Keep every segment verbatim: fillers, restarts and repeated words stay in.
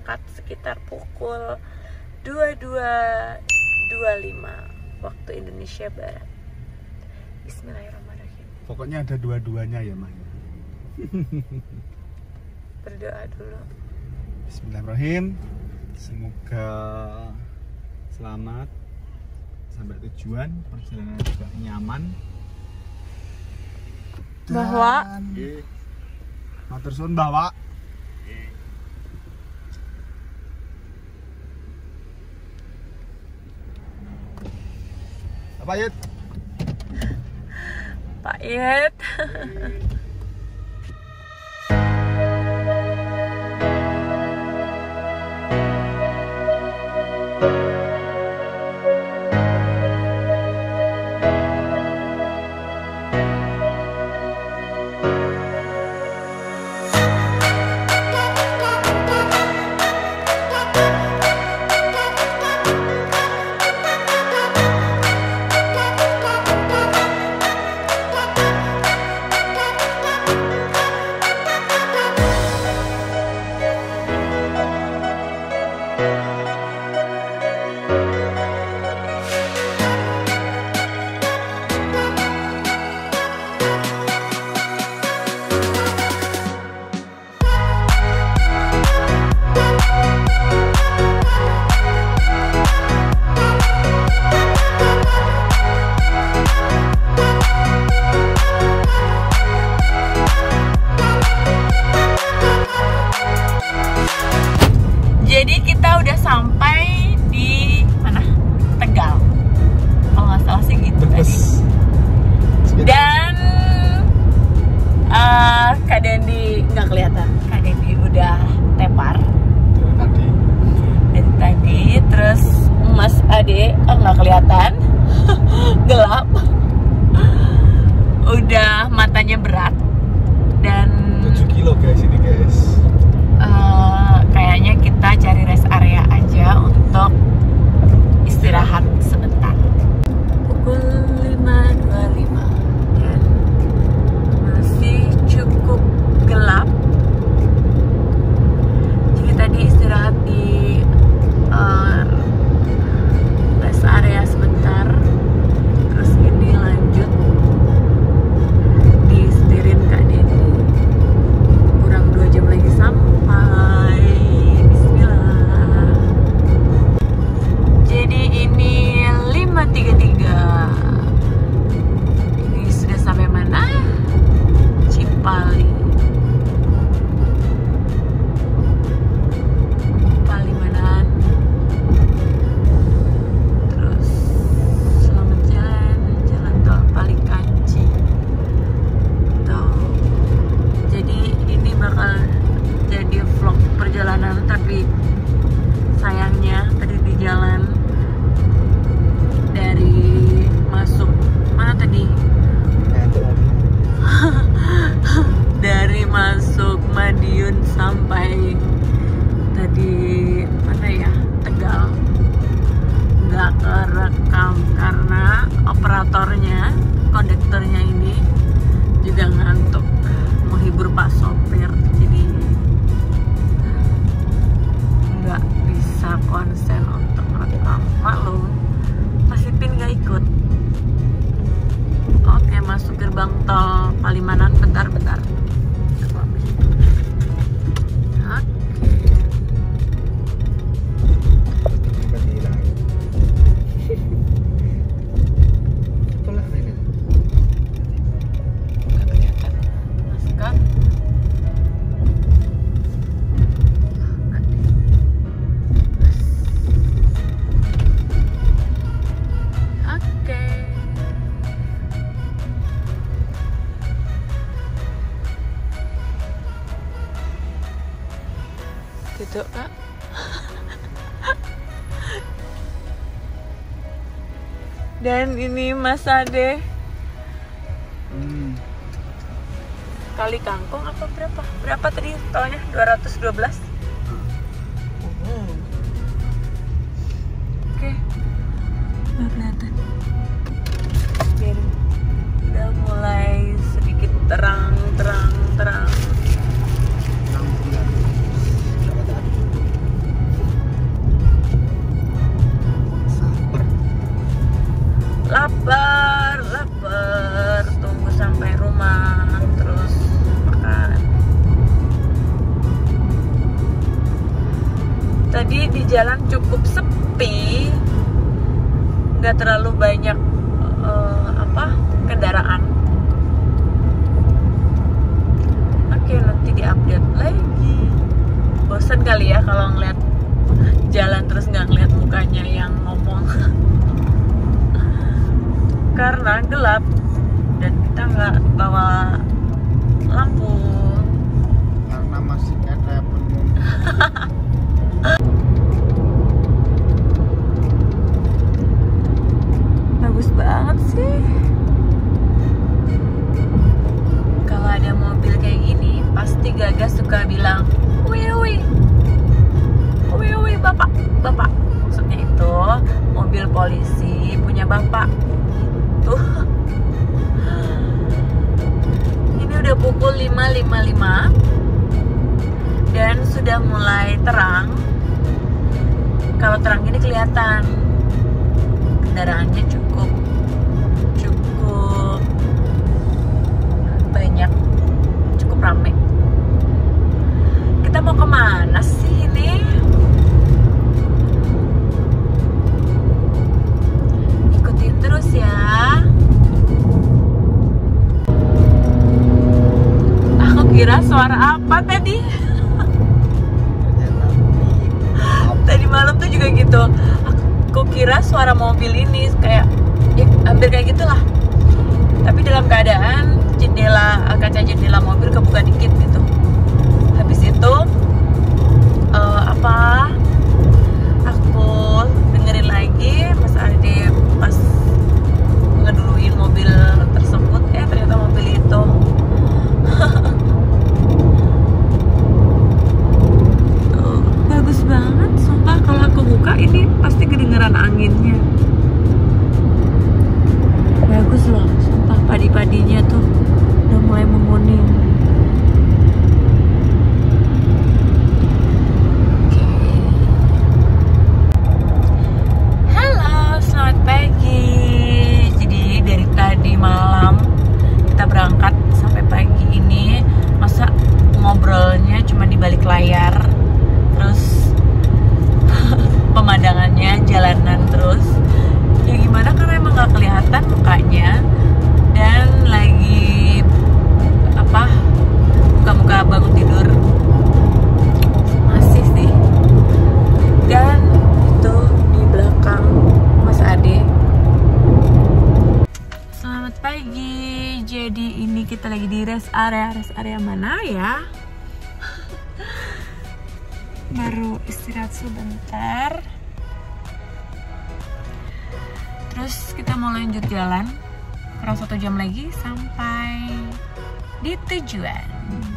berangkat sekitar pukul dua puluh dua dua puluh lima waktu Indonesia Barat. Bismillahirrahmanirrahim. Pokoknya ada dua-duanya ya, Mah. Berdoa dulu. Bismillahirrahmanirrahim. Semoga selamat sampai tujuan, perjalanan juga nyaman. Bahwa matur suwun bahwa Pak Yet. Pak Yet. Jadi kita udah sampai di mana? Tegal. Kalau nggak salah sih gitu tadi. Dan uh, Kak Dendi nggak kelihatan. Kak Dendi udah tepar tadi. dari tadi. Terus Mas Ade oh, nggak kelihatan, gelap. Udah matanya berat dan tujuh kilo guys ini guys. Uh, kayaknya kita cari rest area aja untuk istirahat sebentar. Pukul lima dua puluh lima dan masih cukup gelap. Jadi tadi istirahat di uh, rest area sebentar. Terus ini lanjut di setirin Kak Dedi. Kurang dua jam lagi sampai. Bismillah. Jadi ini lima tiga tiga. Ini sudah sampai mana? Cipali. Palimanan. Terus selamat jalan, jalan tol Palikanci. Tuh. Jadi ini bakal jadi vlog perjalanan, tapi sayangnya tadi di jalan dari masuk mana tadi? Dari masuk Madiun sampai tadi mana ya? Tegal. Nggak kerekam karena operatornya, kondektornya ini juga ngantuk menghibur Pak sopir, jadi nggak bisa konsen untuk rekam. Maklum, Mas Ipin nggak ikut. Oke, masuk gerbang tol Palimanan. Bentar-bentar. Gitu Kak. Dan ini Mas Ade. Hmm. Kali kangkung apa berapa? Berapa tadi tolnya? dua ratus dua belas. Hmm. Oke. Nggak kelihatan. Dan udah mulai sedikit terang, terang, terang. lapar, lapar, tunggu sampai rumah terus makan. Tadi di jalan cukup sepi, nggak terlalu banyak uh, apa kendaraan. Oke, nanti diupdate lagi. Bosan kali ya kalau ngeliat jalan terus nggak ngeliat mukanya yang ngomong. Karena gelap dan kita nggak bawa lampu. Karena masih ada penumpang. Bagus banget sih. Kalau ada mobil kayak gini, pasti Gaga suka bilang, "Wih, wih, wih, wih, bapak, bapak." Maksudnya itu mobil polisi punya bapak. Tuh. Ini udah pukul lima lima puluh lima dan sudah mulai terang. Kalau terang ini kelihatan kendaraannya cukup cukup banyak, cukup ramai. Kita mau kemana sih ini? Ikutin terus ya. Aku kira suara apa tadi? Tadi malam tuh juga gitu. Aku kira suara mobil ini kayak ya, hampir kayak gitulah. Tapi dalam keadaan jendela kaca jendela mobil kebuka dikit gitu. Habis itu uh, apa? Aku dengerin lagi Mas Ade pas ngeduluin mobil tersebut, eh ternyata mobil itu. Tuh, bagus banget, sumpah kalau aku buka ini pasti kedengeran anginnya. Bagus loh, sumpah padi-padinya tuh udah mulai menguning. Halo, selamat pagi. Jadi dari tadi malam kita berangkat sampai pagi ini, masa ngobrolnya cuma di balik layar, terus pemandangannya jalanan terus. Ya gimana, karena emang gak kelihatan mukanya dan lagi apa muka-muka bangun tidur masih sih. Dan itu di belakang Mas Ade. Selamat pagi. Jadi ini kita lagi di rest area. Rest area mana ya? Baru istirahat sebentar. Terus kita mau lanjut jalan. Kurang satu jam lagi sampai di tujuan.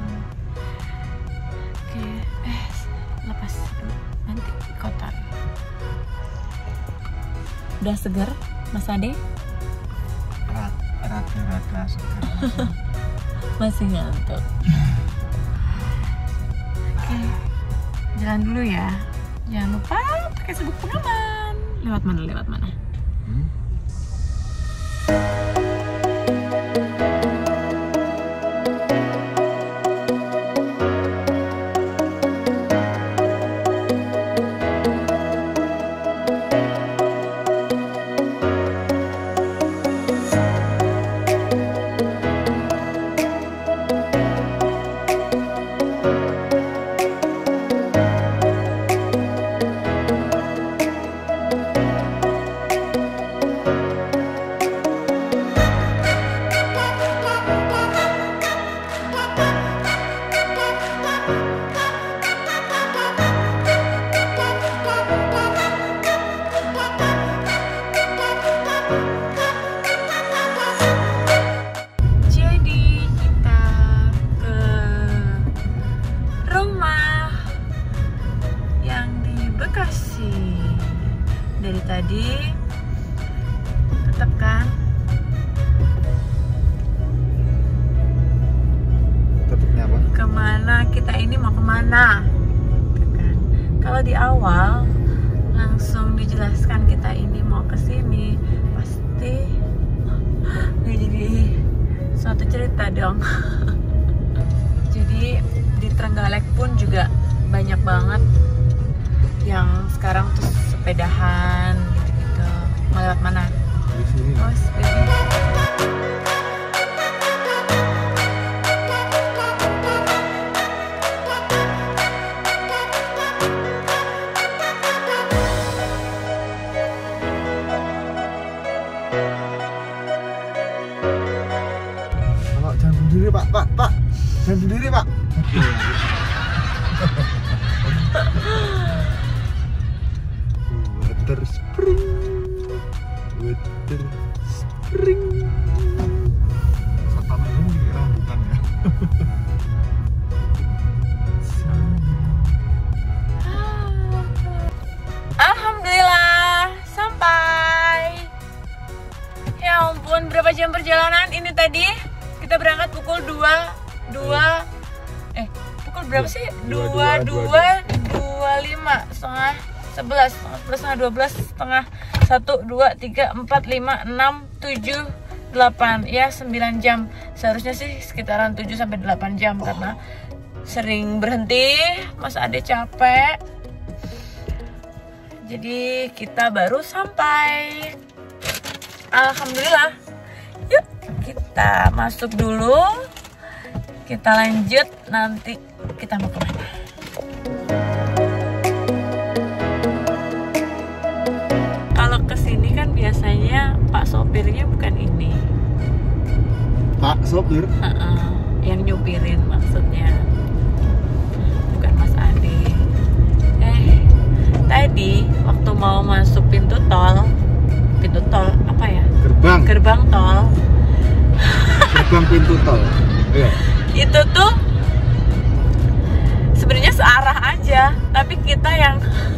Oke, eh lepas dulu, nanti kotor. Udah segar, Mas Ade? Rada-rada segar. Masih ngantuk. Oke, jalan dulu ya. Jangan lupa pakai sabuk pengaman. Lewat mana? Lewat mana? Hmm? Dari tadi tetap kan? Tetapnya apa? Kemana kita ini mau kemana? Kan? Kalau di awal langsung dijelaskan kita ini mau ke sini, pasti cerita dong. Jadi di Trenggalek pun juga banyak banget yang sekarang tuh sepedahan gitu-gitu. Mau lewat mana? Di sini. Oh, sepeda. Pak, jangan sendiri Pak, Pak, Pak, jangan sendiri Pak. Water spring, water spring. Satpam ini di rambutan ya. Alhamdulillah sampai. Ya ampun, berapa jam perjalanan ini tadi? Kita berangkat pukul dua, dua, eh pukul berapa sih? dua, dua, dua, lima, setengah sebelas, sebelas, setengah dua belas, setengah satu, dua, tiga, empat, lima, enam, tujuh, delapan, ya sembilan jam. Seharusnya sih sekitaran tujuh sampai delapan jam karena sering berhenti, Mas Ade capek. Jadi kita baru sampai. Alhamdulillah. Yuk kita masuk dulu. Kita lanjut nanti kita mau kemana. Kalau kesini kan biasanya Pak sopirnya bukan ini. Pak sopir? Uh-uh, yang nyupirin maksudnya. Bukan Mas Ade. Eh tadi waktu mau masuk pintu tol, pintu tol apa ya? Gerbang. Gerbang tol. Gerbang pintu tol. Iya. Itu tuh sebenarnya searah aja, tapi kita yang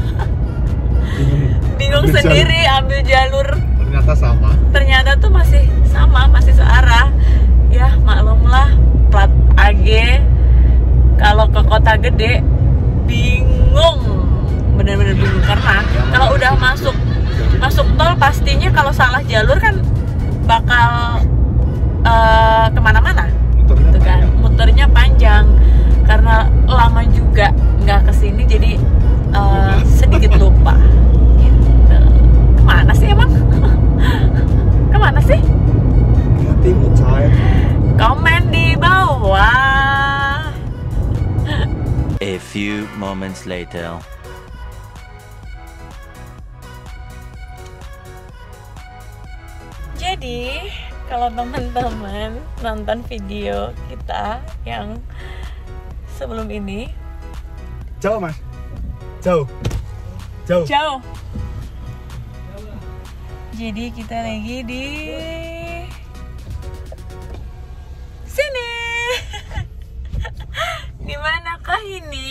bingung Ambil sendiri jalur. ambil jalur. Ternyata sama. Ternyata tuh masih sama, masih searah. Ya maklumlah plat A G kalau ke kota gede bingung, bener-bener bingung karena kalau udah masuk masuk tol pastinya kalau salah jalur kan bakal uh, kemana-mana. Gitu kan, muternya panjang karena lama juga nggak kesini jadi uh, sedikit lupa. Gitu. Kemana sih emang? Kemana sih? Hatimu coy. Komen di bawah. A few moments later. Jadi kalau teman-teman nonton video kita yang sebelum ini, Jauh mas, jauh, jauh. jauh. Jadi kita lagi di sini. Di manakah ini?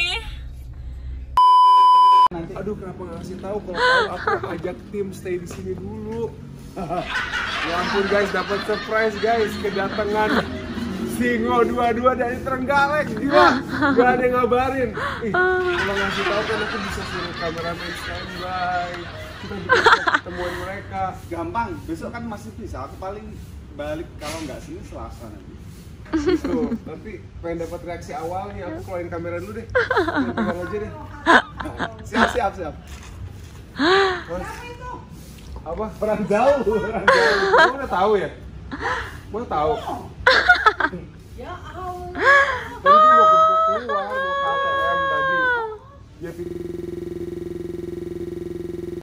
Aduh, kenapa nggak kasih tahu? Kalau tahu aku ajak tim stay di sini dulu. Ya ampun guys, dapat surprise guys, kedatangan Singo dua dua dari Trenggalek. Gila, gak ada yang ngabarin. Ih, kalau ngasih tahu kan aku bisa suruh kameramen standby. Kita bisa ketemuan mereka. Gampang, besok kan masih bisa. Aku paling balik kalau nggak sini Selasa nanti. Gitu, nanti pengen dapat reaksi awalnya. Aku keluarin kamera dulu deh. Kita pegang aja deh. Siap, siap, siap. Mas, apa? Perang jauh, perang jauh. Kamu udah tahu ya? Mau tahu? Ya Allah.